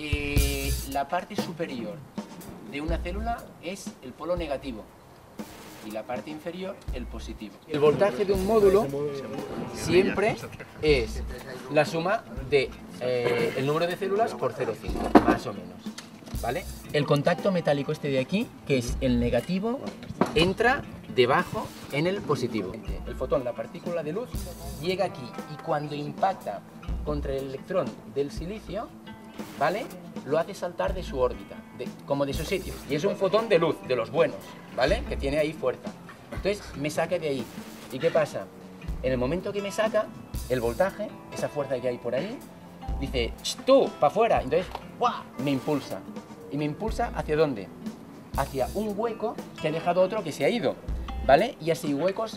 la parte superior de una célula es el polo negativo y la parte inferior el positivo. El voltaje de un módulo siempre es la suma de el número de células por 0,5, más o menos, ¿vale? El contacto metálico este de aquí, que es el negativo, entra debajo en el positivo. El fotón, la partícula de luz, llega aquí y cuando impacta contra el electrón del silicio, ¿vale?, lo hace saltar de su órbita, como de su sitio. Y es un fotón de luz, de los buenos, ¿vale?, que tiene ahí fuerza. Entonces me saca de ahí. ¿Y qué pasa? En el momento que me saca, el voltaje, esa fuerza que hay por ahí, dice, tú, para afuera. Entonces, ¡buah!, me impulsa. ¿Y me impulsa hacia dónde? Hacia un hueco que ha dejado otro que se ha ido, ¿vale? Y así huecos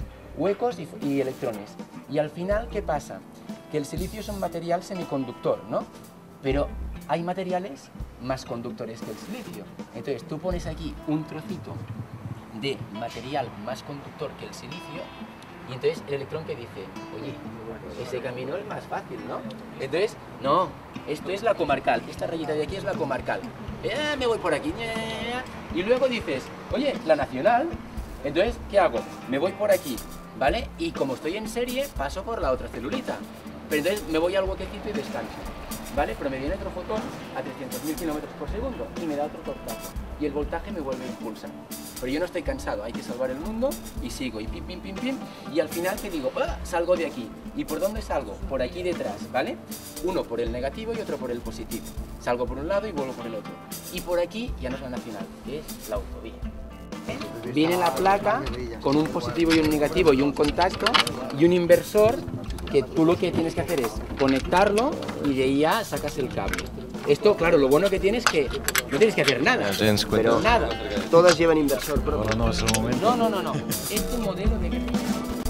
y electrones. Y al final, ¿qué pasa? Que el silicio es un material semiconductor, ¿no? Pero hay materiales más conductores que el silicio. Entonces tú pones aquí un trocito de material más conductor que el silicio y entonces el electrón que dice, oye, ese camino es más fácil, ¿no? Entonces, no, esto es la comarcal, esta rayita de aquí es la comarcal. Me voy por aquí, y luego dices, oye, la nacional, entonces, ¿qué hago? Me voy por aquí, ¿vale? Y como estoy en serie, paso por la otra celulita. Pero entonces me voy al huequecito y descanso, ¿vale? Pero me viene otro fotón a 300.000 kilómetros por segundo y me da otro tortazo. Y el voltaje me vuelve a impulsar. Pero yo no estoy cansado, hay que salvar el mundo y sigo, y pim, pim, pim, pim. Y al final te digo, ¡ah!, salgo de aquí. ¿Y por dónde salgo? Por aquí detrás, ¿vale? Uno por el negativo y otro por el positivo. Salgo por un lado y vuelvo por el otro. Y por aquí ya no es la nacional, es la autovía. Viene la placa con un positivo y un negativo y un contacto y un inversor que tú lo que tienes que hacer es conectarlo y de ahí ya sacas el cable. Esto, claro, lo bueno que tienes es que no tienes que hacer nada, pero nada. Todas llevan inversor propio. Ahora no es el momento. No. Es un modelo de